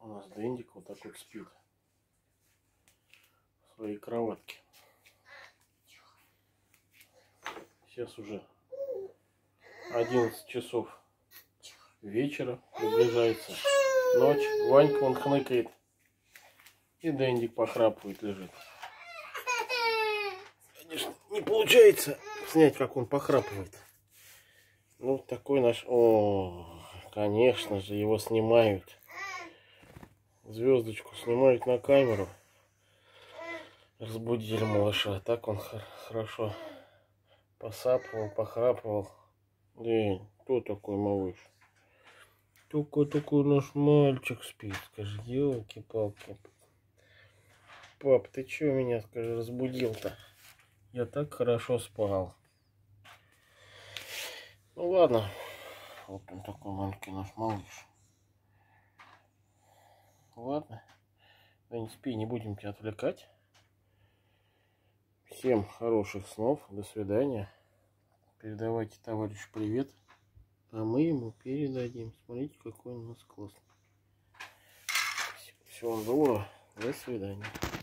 нас Дэндик вот так вот спит в своей кроватке. Сейчас уже 11 часов вечера, приближается ночь. Ванька он хныкает. И Дэндик похрапывает, лежит. Конечно, не получается снять, как он похрапывает. Ну, такой наш... О, конечно же, его снимают. Звездочку снимают на камеру. Разбудили малыша. Так он хорошо посапывал, похрапывал. День, кто такой малыш? Такой наш мальчик спит. Скажи, елки-палки. Пап, ты чё меня, скажи, разбудил-то? Я так хорошо спал. Ну ладно. Вот он такой маленький наш малыш. Ладно. Да не спи, не будем тебя отвлекать. Всем хороших снов. До свидания. Передавайте товарищу привет. А мы ему передадим. Смотрите, какой он у нас классный. Всего доброго. До свидания.